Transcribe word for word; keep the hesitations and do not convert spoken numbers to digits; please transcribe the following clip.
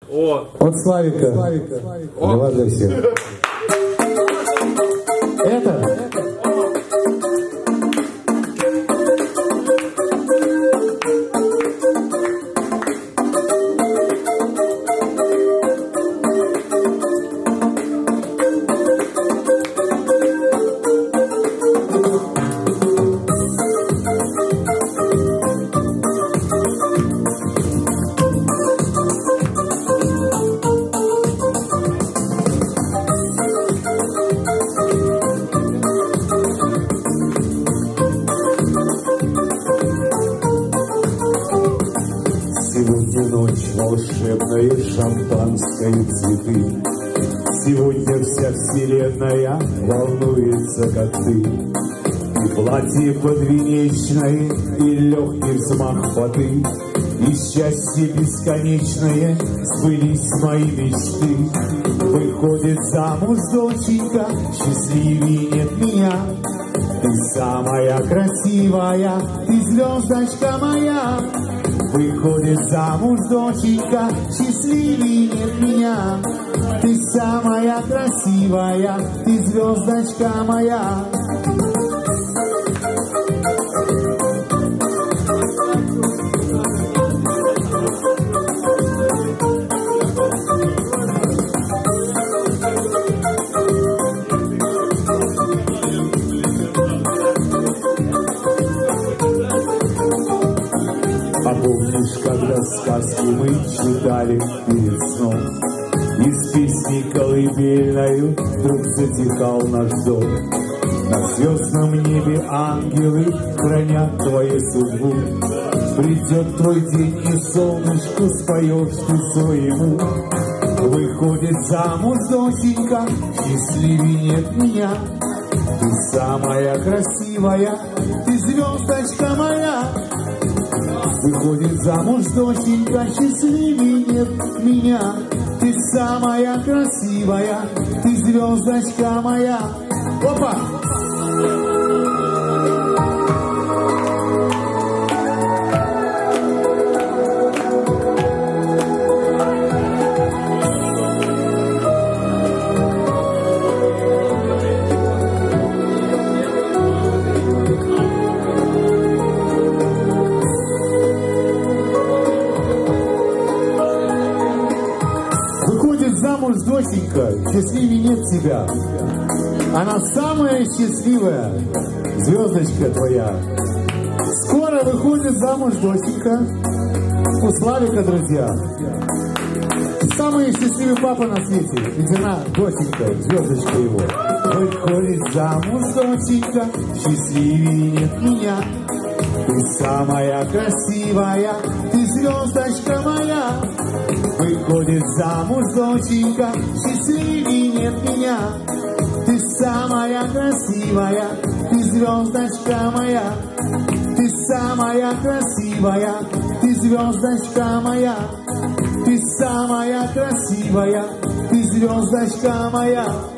О. От Славика. Славика. О. Для всех. Это... Сегодня ночь волшебная, шампанское, цветы. Сегодня вся вселенная волнуется, как ты. И платье подвенечное, и легкий взмах воды, и счастье бесконечное, сбылись мои мечты. Выходит замуж доченька, счастливее нет меня. Ты самая красивая, ты звездочка моя. Выходит замуж доченька, счастливее нет меня. Ты самая красивая, ты звездочка моя. А помнишь, когда сказки мы читали перед сном, из песни колыбельною вдруг затихал наш дом. На звездном небе ангелы хранят твою судьбу. Придет твой день, и солнышко споешь ты своему. Выходит замуж доченька, счастливее нет меня. Ты самая красивая, ты звездочка моя. Выходит замуж доченька, счастливее нет меня. Ты самая красивая, ты звездочка моя. Опа! Замуж доченька, счастливее нет тебя. Она самая счастливая, звездочка твоя. Скоро выходит замуж доченька у Славика, друзья. Самый счастливый папа на свете, и жена, доченька, звездочка его. Выходит замуж доченька, счастливее нет меня. Ты самая красивая, ты звездочка моя. Выходит замуж доченька, счастливее нет меня. Ты самая красивая, ты звездочка моя. Ты самая красивая, ты звездочка моя. Ты самая красивая, ты звездочка моя.